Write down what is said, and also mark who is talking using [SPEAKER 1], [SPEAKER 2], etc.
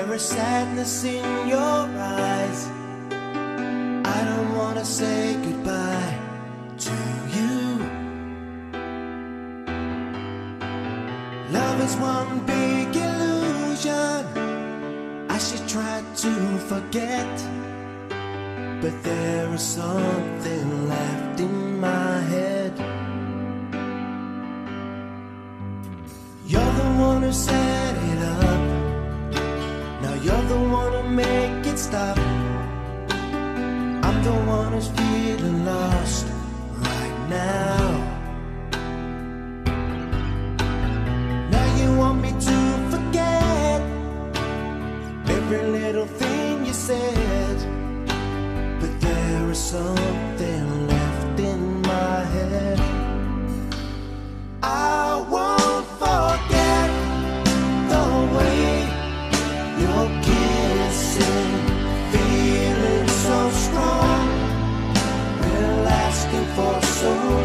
[SPEAKER 1] There is sadness in your eyes. I don't wanna say goodbye to you. Love is one big illusion. I should try to forget, but there is something left in my head. You're the one who set it up. Now you're the one who make it stop. I'm the one who's feeling lost right now. Now you want me to forget every little thing you said, but there is something left in my head. I won't forget the way you're kissing, feeling so strong. We're asking for so